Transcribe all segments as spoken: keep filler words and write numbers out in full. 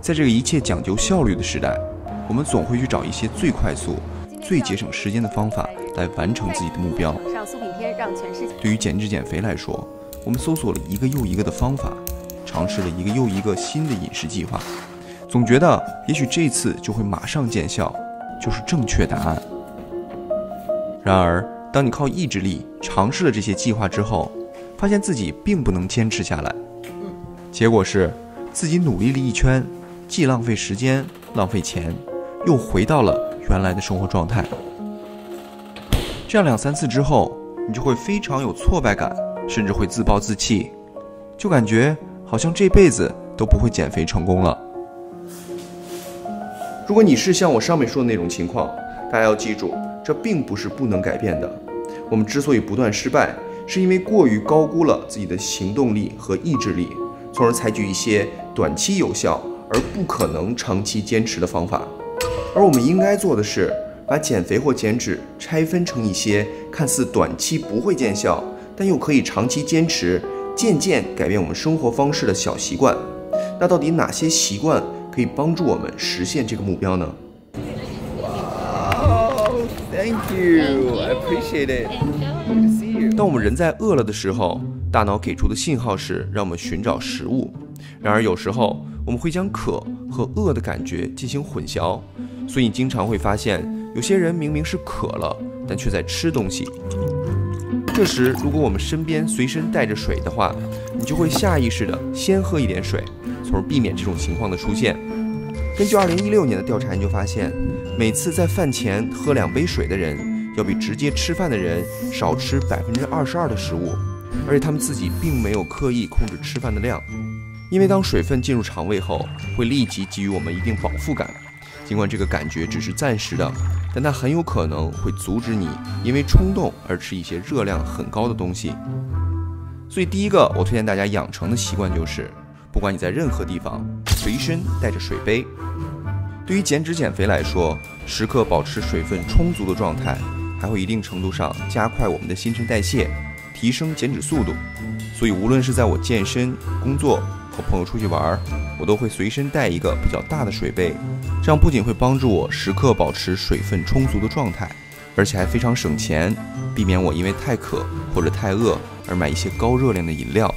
在这个一切讲究效率的时代，我们总会去找一些最快速、最节省时间的方法来完成自己的目标。对于减脂减肥来说，我们搜索了一个又一个的方法，尝试了一个又一个新的饮食计划，总觉得也许这次就会马上见效，就是正确答案。然而，当你靠意志力尝试了这些计划之后，发现自己并不能坚持下来，结果是自己努力了一圈，既浪费时间浪费钱，又回到了原来的生活状态。这样两三次之后，你就会非常有挫败感，甚至会自暴自弃，就感觉好像这辈子都不会减肥成功了。如果你是像我上面说的那种情况，大家要记住，这并不是不能改变的。我们之所以不断失败，是因为过于高估了自己的行动力和意志力，从而采取一些短期有效而不可能长期坚持的方法。而我们应该做的是，把减肥或减脂拆分成一些看似短期不会见效，但又可以长期坚持，渐渐改变我们生活方式的小习惯。那到底哪些习惯可以帮助我们实现这个目标呢？ Wow, thank you, I appreciate it. Good to see you. 当我们人在饿了的时候，大脑给出的信号是让我们寻找食物。然而有时候我们会将渴和饿的感觉进行混淆，所以你经常会发现，有些人明明是渴了，但却在吃东西。这时，如果我们身边随身带着水的话，你就会下意识地先喝一点水，从而避免这种情况的出现。根据二零一六年的调查研究发现，每次在饭前喝两杯水的人，要比直接吃饭的人少吃百分之二十二的食物，而且他们自己并没有刻意控制吃饭的量。因为当水分进入肠胃后，会立即给予我们一定饱腹感，尽管这个感觉只是暂时的，但它很有可能会阻止你因为冲动而吃一些热量很高的东西。所以第一个我推荐大家养成的习惯就是，不管你在任何地方，随身带着水杯。对于减脂减肥来说，时刻保持水分充足的状态，还会一定程度上加快我们的新陈代谢，提升减脂速度。所以无论是在我健身、工作和朋友出去玩，我都会随身带一个比较大的水杯，这样不仅会帮助我时刻保持水分充足的状态，而且还非常省钱，避免我因为太渴或者太饿而买一些高热量的饮料。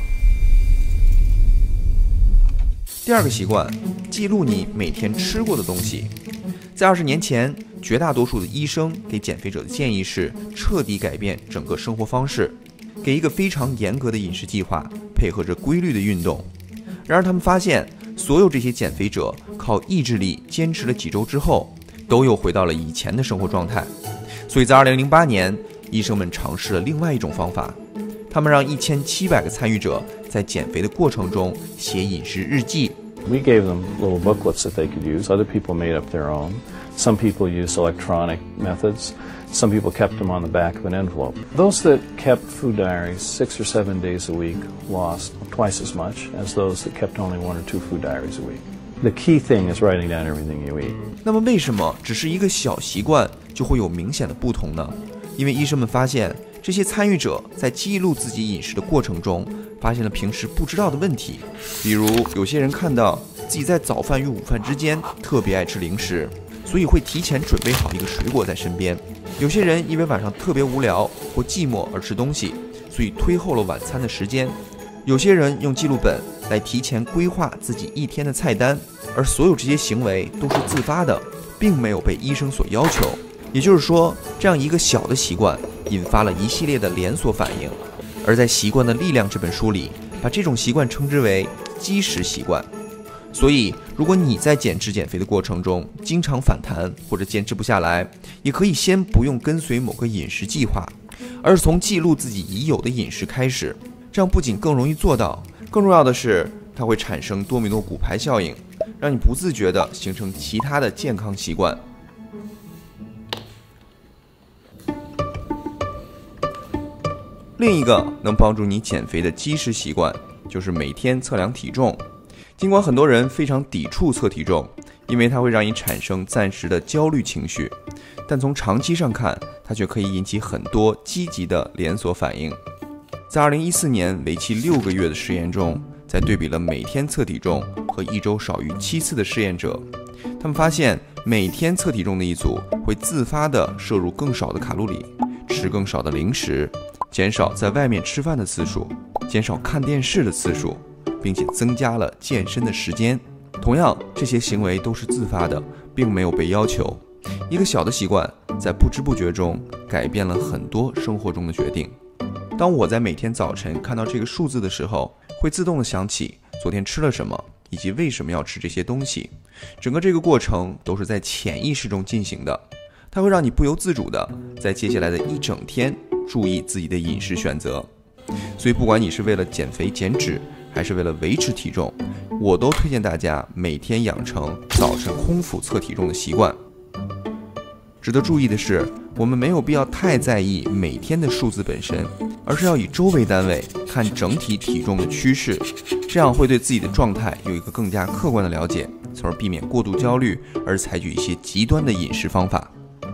第二个习惯，记录你每天吃过的东西。在二十年前，绝大多数的医生给减肥者的建议是彻底改变整个生活方式，给一个非常严格的饮食计划，配合着规律的运动。然而他们发现，所有这些减肥者靠意志力坚持了几周之后，都又回到了以前的生活状态。所以在二零零八年，医生们尝试了另外一种方法，他们让一千七百个参与者在减肥的过程中写饮食日记。 We gave them little booklets that they could use. Other people made up their own. Some people used electronic methods. Some people kept them on the back of an envelope. Those that kept food diaries six or seven days a week lost twice as much as those that kept only one or two food diaries a week. The key thing is writing down everything you eat. 那么为什么只是一个小习惯就会有明显的不同呢？因为医生们发现，这些参与者在记录自己饮食的过程中，发现了平时不知道的问题。比如有些人看到自己在早饭与午饭之间特别爱吃零食，所以会提前准备好一个水果在身边。有些人因为晚上特别无聊或寂寞而吃东西，所以推后了晚餐的时间。有些人用记录本来提前规划自己一天的菜单，而所有这些行为都是自发的，并没有被医生所要求。也就是说，这样一个小的习惯引发了一系列的连锁反应。而在《习惯的力量》这本书里，把这种习惯称之为基石习惯。所以如果你在减脂减肥的过程中经常反弹或者坚持不下来，也可以先不用跟随某个饮食计划，而是从记录自己已有的饮食开始。这样不仅更容易做到，更重要的是它会产生多米诺骨牌效应，让你不自觉地形成其他的健康习惯。另一个能帮助你减肥的基石习惯就是每天测量体重。尽管很多人非常抵触测体重，因为它会让你产生暂时的焦虑情绪，但从长期上看，它却可以引起很多积极的连锁反应。在二零一四年为期六个月的实验中， 在对比了每天测体重和一周少于七次的试验者，他们发现每天测体重的一组会自发地摄入更少的卡路里，吃更少的零食，减少在外面吃饭的次数，减少看电视的次数，并且增加了健身的时间。同样，这些行为都是自发的，并没有被要求。一个小的习惯在不知不觉中改变了很多生活中的决定。当我在每天早晨看到这个数字的时候，会自动的想起昨天吃了什么，以及为什么要吃这些东西。整个这个过程都是在潜意识中进行的，它会让你不由自主的在接下来的一整天注意自己的饮食选择。所以不管你是为了减肥减脂，还是为了维持体重，我都推荐大家每天养成早晨空腹测体重的习惯。值得注意的是，我们没有必要太在意每天的数字本身，而是要以周为单位看整体体重的趋势，这样会对自己的状态有一个更加客观的了解，从而避免过度焦虑而采取一些极端的饮食方法。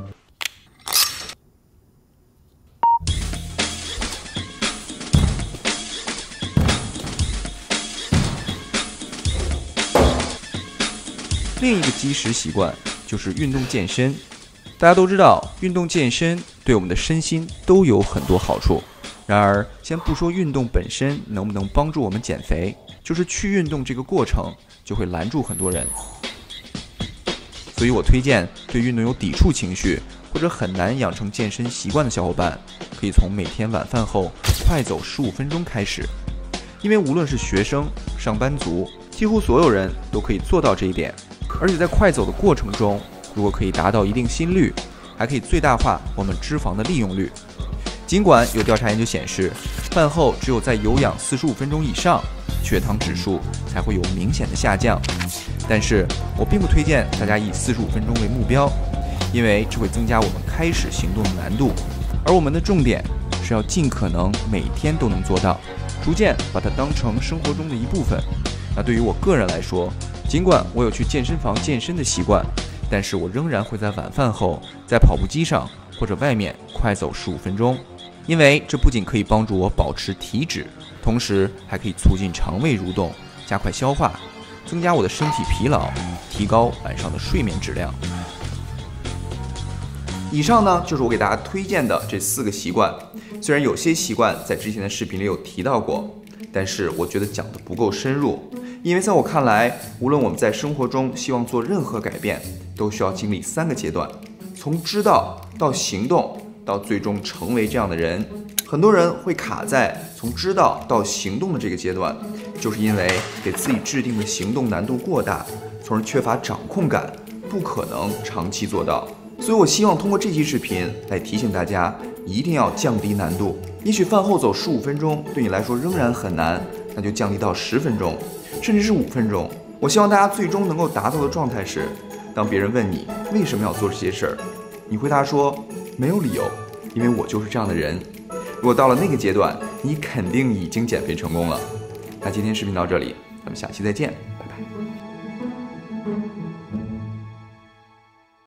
另一个基石习惯就是运动健身。大家都知道，运动健身对我们的身心都有很多好处。然而，先不说运动本身能不能帮助我们减肥，就是去运动这个过程就会拦住很多人。所以我推荐对运动有抵触情绪或者很难养成健身习惯的小伙伴，可以从每天晚饭后快走十五分钟开始。因为无论是学生、上班族，几乎所有人都可以做到这一点。而且在快走的过程中，如果可以达到一定心率，还可以最大化我们脂肪的利用率。尽管有调查研究显示，饭后只有在有氧四十五分钟以上，血糖指数才会有明显的下降，但是我并不推荐大家以四十五分钟为目标，因为这会增加我们开始行动的难度。而我们的重点是要尽可能每天都能做到，逐渐把它当成生活中的一部分。那对于我个人来说，尽管我有去健身房健身的习惯，但是我仍然会在晚饭后在跑步机上或者外面快走十五分钟，因为这不仅可以帮助我保持体脂，同时还可以促进肠胃蠕动，加快消化，增加我的身体疲劳，提高晚上的睡眠质量。以上呢就是我给大家推荐的这四个习惯，虽然有些习惯在之前的视频里有提到过，但是我觉得讲得不够深入。因为在我看来，无论我们在生活中希望做任何改变，都需要经历三个阶段，从知道到行动，到最终成为这样的人。很多人会卡在从知道到行动的这个阶段，就是因为给自己制定的行动难度过大，从而缺乏掌控感，不可能长期做到。所以我希望通过这期视频来提醒大家，一定要降低难度。也许饭后走十五分钟对你来说仍然很难，那就降低到十分钟，甚至是五分钟。我希望大家最终能够达到的状态是，当别人问你为什么要做这些事儿，你回答说没有理由，因为我就是这样的人。如果到了那个阶段，你肯定已经减肥成功了。那今天视频到这里，咱们下期再见，拜拜。